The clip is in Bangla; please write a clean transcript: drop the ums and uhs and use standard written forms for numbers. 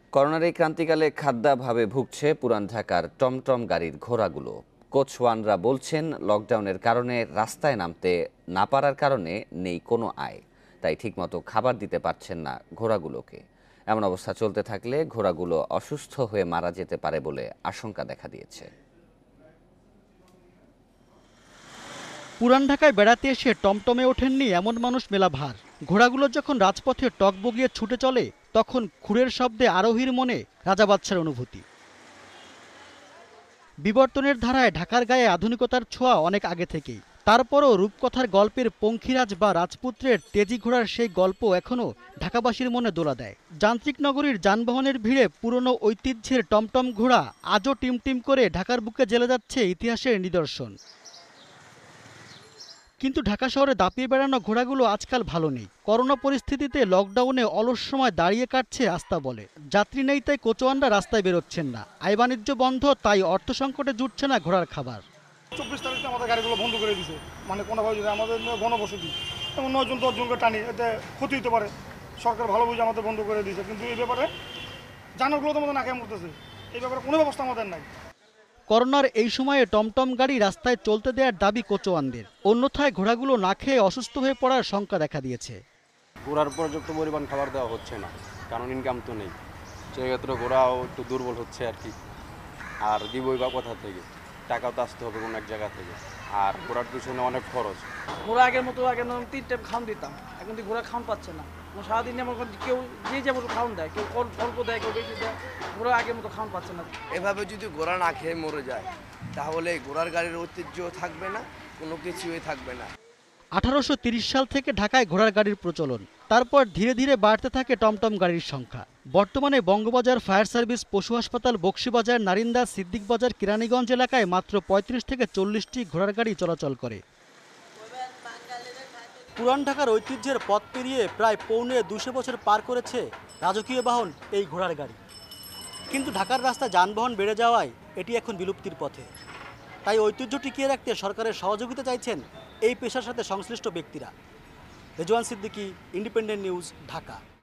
করোনার এই ক্রান্তিকালে খাদ্যাভাবে ভুগছে পুরান ঢাকার টমটম গাড়ির ঘোড়াগুলো। কোচওয়ানরা বলছেন, লকডাউনের কারণে রাস্তায় নামতে না পারার কারণে নেই কোনো আয়, তাই ঠিকমতো খাবার দিতে পারছেন না ঘোড়াগুলোকে। এমন অবস্থা চলতে থাকলে ঘোড়াগুলো অসুস্থ হয়ে মারা যেতে পারে বলে আশঙ্কা দেখা দিয়েছে। পুরান ঢাকায় বেড়াতে এসে টমটমে ওঠেননি এমন মানুষ মেলা ভার। ঘোড়াগুলো যখন রাজপথে টক বগিয়ে ছুটে চলে, তখন খুরের শব্দে আরোহীর মনে রাজা বাদশার অনুভূতি। বিবর্তনের ধারায় ঢাকার গায়ে আধুনিকতার ছোঁয়া অনেক আগে থেকেই। তারপরও রূপকথার গল্পের পঙ্খিরাজ বা রাজপুত্রের তেজি ঘোড়ার সেই গল্প এখনও ঢাকাবাসীর মনে দোলা দেয়। যান্ত্রিক নগরীর যানবাহনের ভিড়ে পুরনো ঐতিহ্যের টমটম ঘোড়া আজও টিমটিম করে ঢাকার বুকে জ্বেলে যাচ্ছে ইতিহাসের নিদর্শন। কিন্তু ঢাকা শহরে দাপিয়ে বেড়ানো ঘোড়াগুলো আজকাল ভালো নেই। করোনা পরিস্থিতিতে লকডাউনে অলস সময় দাঁড়িয়ে কাটছে আস্তা বলে। যাত্রী নেই তাই কোচওয়ানরা রাস্তায় বেরোচ্ছেন না। আয় বাণিজ্য বন্ধ, তাই অর্থ সংকটে জুটছে না ঘোড়ার খাবার। 24 তারিখে আমাদের গাড়িগুলো বন্ধ করে দিয়েছে, মানে কোনোভাবে যদি আমাদের গণবসতি এবং 9 জন 10 জনকে টানি, এতে ক্ষতি হতে পারে। সরকার ভালো বুঝে আমাদের বন্ধ করে দিয়েছে, কিন্তু এই ব্যাপারে জানারগুলো তো আমাদের নাকে মরতেছে, এই ব্যাপারে কোনো ব্যবস্থা আমাদের নাই। করোনার এই সময়ে টমটম গাড়ি রাস্তায় চলতে দেওয়ার দাবি কোচওয়ানদের। অন্যথায় ঘোড়াগুলো না খেয়ে অসুস্থ হয়ে পড়ার শঙ্কা দেখা দিয়েছে। ঘোড়ার পর্যাপ্ত পরিমাণ খাবার দেওয়া হচ্ছে না, কারণ ইনকাম তো নেই। সেক্ষেত্রে ঘোড়াও একটু দুর্বল হচ্ছে আর কি। আর দিবই বা কোথা থেকে, টাকাও তো আসতে হবে কোনো এক জায়গা থেকে। আর ঘোড়ার পিছনে অনেক খরচ। ঘোড়া আগের মতো আগে 3 টাইম খাওয়ান দিতাম, এখন তো ঘোড়া খাওয়ান পাচ্ছে না। সারাদিন এমন কেউ যে যেমন খাওয়ান দেয়, কেউ অল্প দেয়, কেউ বেশি দেয়। ঘোড়া আগের মতো খাওয়ান পাচ্ছে না। এভাবে যদি ঘোড়া না খেয়ে মরে যায়, তাহলে ঘোড়ার গাড়ির ঐতিহ্য থাকবে না, কোনো কিছুই থাকবে না। 1830 সাল থেকে ঢাকায় ঘোড়ার গাড়ির প্রচলন। তারপর ধীরে ধীরে বাড়তে থাকে টমটম গাড়ির সংখ্যা। বর্তমানে বঙ্গবাজার, ফায়ার সার্ভিস, পশু হাসপাতাল, বকশীবাজার, নারিন্দা, সিদ্দিক বাজার, কেরানীগঞ্জ এলাকায় মাত্র 35 থেকে 40টি ঘোড়ার গাড়ি চলাচল করে। পুরান ঢাকার ঐতিহ্যের পথ পেরিয়ে প্রায় পৌনে 200 বছর পার করেছে রাজকীয় বাহন এই ঘোড়ার গাড়ি। কিন্তু ঢাকার রাস্তায় যানবাহন বেড়ে যাওয়ায় এটি এখন বিলুপ্তির পথে। তাই ঐতিহ্য টিকিয়ে রাখতে সরকারের সহযোগিতা চাইছেন এই পেশার সাথে সংশ্লিষ্ট ব্যক্তিরা। Rezwan Siddiqui, Independent News, Dhaka.